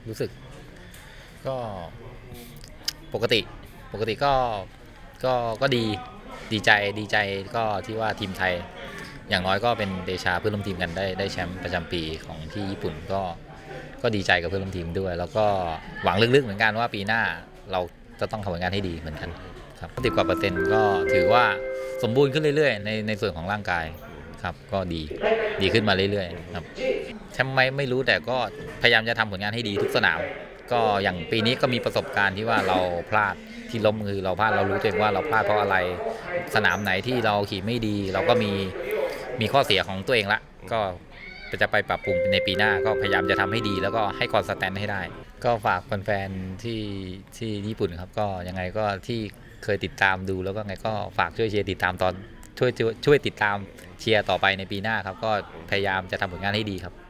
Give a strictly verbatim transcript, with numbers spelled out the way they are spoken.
รู้สึกก็ปกติปกติก็ก็ก็ดีดีใจดีใจก็ที่ว่าทีมไทยอย่างน้อยก็เป็นเดชาเพื่อนร่วมทีมกันได้ได้แชมป์ประจำปีของที่ญี่ปุ่นก็ก็ดีใจกับเพื่อนร่วมทีมด้วยแล้วก็หวังลึกๆเหมือนกันว่าปีหน้าเราจะต้องทำผลงานให้ดีเหมือนกันครับสิบกว่าเปอร์เซ็นต์ก็ถือว่าสมบูรณ์ขึ้นเรื่อยๆในในส่วนของร่างกายครับก็ดีดีขึ้นมาเรื่อยๆครับแชมป์ไหมไม่รู้แต่ก็พยายามจะทำผลงานให้ดีทุกสนามก็อย่างปีนี้ก็มีประสบการณ์ที่ว่าเราพลาดที่ล้มคือเราพลาดเรารู้ตัวเองว่าเราพลาดเพราะอะไรสนามไหนที่เราขี่ไม่ดีเราก็มีมีข้อเสียของตัวเองละก็จะไปปรับปรุงในปีหน้าก็พยายามจะทำให้ดีแล้วก็ให้คอนสแตนต์ให้ได้ก็ฝากแฟนๆที่ที่ญี่ปุ่นครับก็ยังไงก็ที่เคยติดตามดูแล้วก็ไงก็ฝากช่วยเชียร์ติดตามตอนช่วยช่วยติดตามเชียร์ต่อไปในปีหน้าครับก็พยายามจะทำผลงานให้ดีครับ